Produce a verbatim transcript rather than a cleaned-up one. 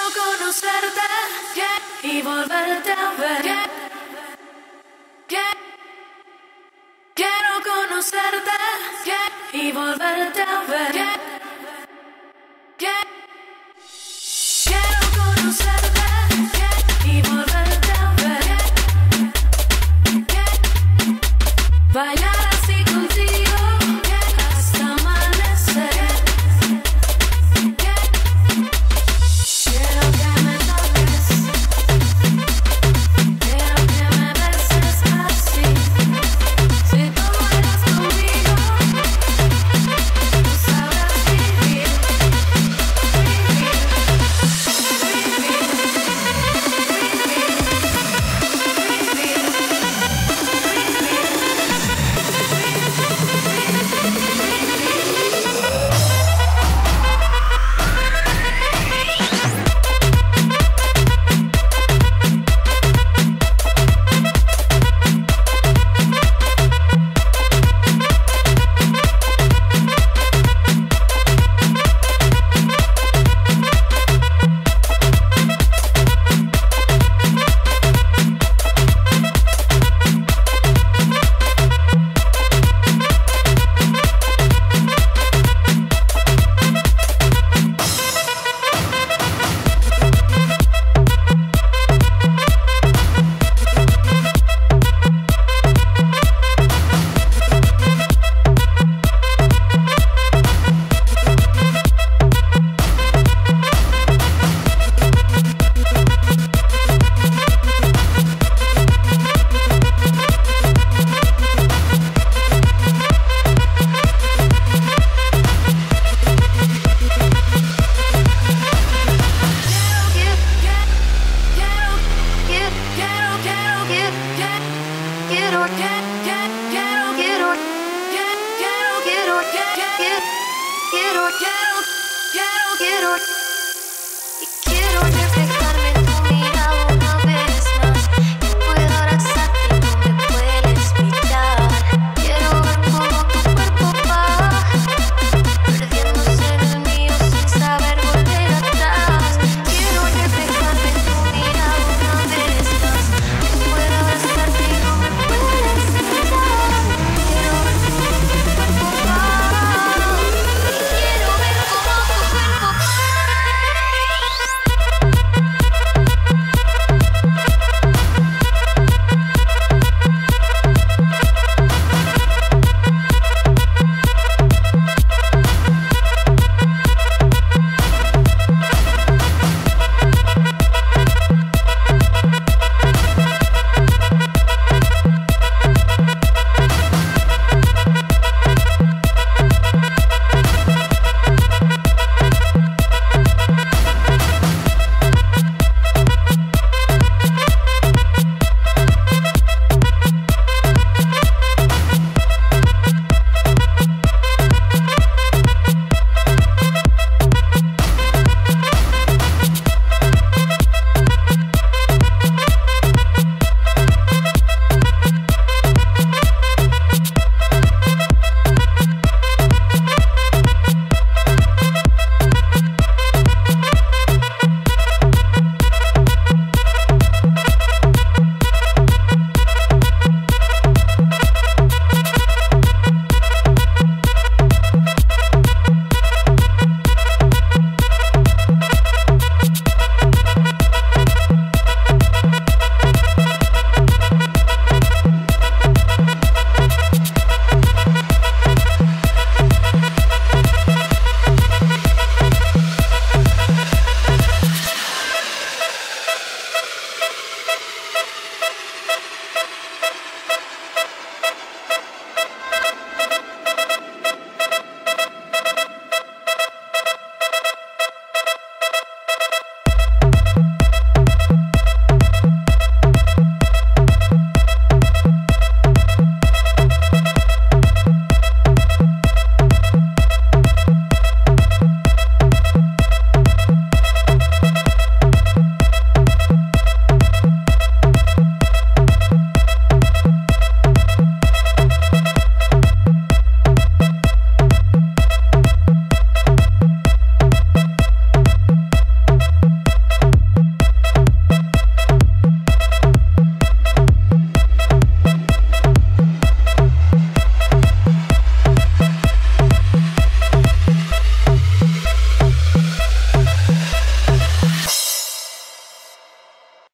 conocerte yeah, y volverte a ver. Yeah, yeah. Quiero conocerte yeah, y volverte a ver. Yeah, yeah. Quiero conocerte yeah, y volverte a ver. Yeah, yeah. Bailar así contigo yeah, hasta amanecer. Yeah. Quiero que me toques, quiero que me beses así. Si tú bailas conmigo, tú sabrás vivir, vivir, quiero, quiero, quiero, quiero, quiero, quiero, quiero.